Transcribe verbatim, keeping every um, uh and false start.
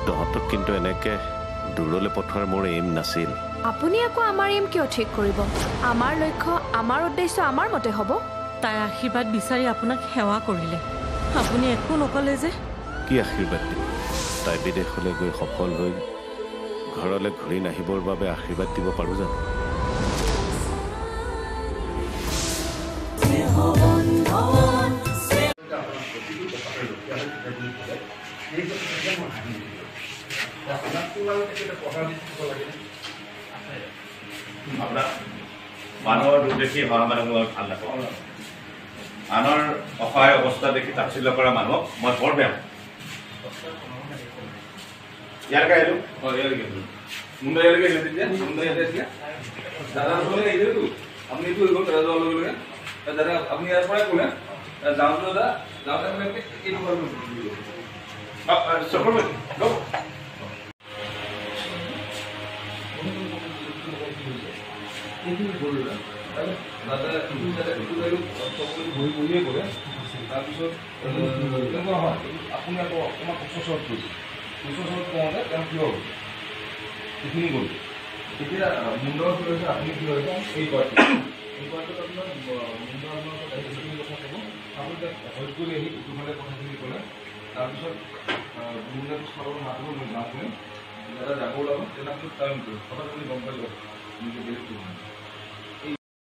তহঁতক কিন্তু এনেকে দূৰলৈ পঠোৱাৰ মোৰ এইম নাছিল। আপুনি আকৌ আমাৰ এইম কিয় ঠিক কৰিব? আমাৰ লক্ষ্য আমাৰ উদ্দেশ্য আমাৰ মতে হ'ব। তাই আশীৰ্বাদ বিচাৰি আপোনাক সেৱা কৰিলে, আপুনি একো নকলে যে? কি আশীৰ্বাদ দিম? তাই বিদেশলৈ গৈ সফল হৈ ঘৰলৈ ঘূৰি নাহিবৰ বাবে আশীৰ্বাদ দিব পাৰোঁ জানো? মানুহৰ দুখ দেখি হোৱা মানুহ মই ভাল নাপাওঁ। আনৰ অসহায় অৱস্থা দেখি তাচ্ছিল্য কৰা মানুহক মই বৰ বেয়া পাওঁ। ইয়ালৈকে আহিলোঁ মুম্বাই ইয়ালৈকে আহিলোঁ তেতিয়া মুম্বাই ইয়াতে আছিলে দাদা আপোনালোকে আহিলেতো আপুনি এইটো হৈ গ'ল দাদা যোৱাৰ লগে লগে দাদা আপুনি ইয়াৰ পৰাই ক'লে যাওঁতে দাদা যাওঁতে আপোনালোকে এইটো ঘৰ চকুৰ দাদা বহি বহিয়ে কৰে। তাৰপিছত তেনেকুৱা হয় আপুনি আকৌ অকণমান উচ্চস্বৰত কৰিছে, উচ্চস্বৰত কওঁতে তেওঁ কিয় হ'ল এইখিনি গ'ল। এতিয়া মুণ্ডৰ কি হৈছে আপুনি কি হৈছে এই পাৰ্টি এই পাৰ্টিত আপোনাৰ মুণ্ডৰ আপোনাৰ যিখিনি কথা ক'ব আপুনি তাক এভইড কৰি আহি ইটোফালে কথাখিনি ক'লে। তাৰপিছত মুণ্ডটো চাব মাতিব মই যাওঁ শুনে দাদা যাব ওলাব তেনেকৈ টাইম কৰিম কথা আপুনি গম পাই যাব নিজে বেলেগ কৰিব।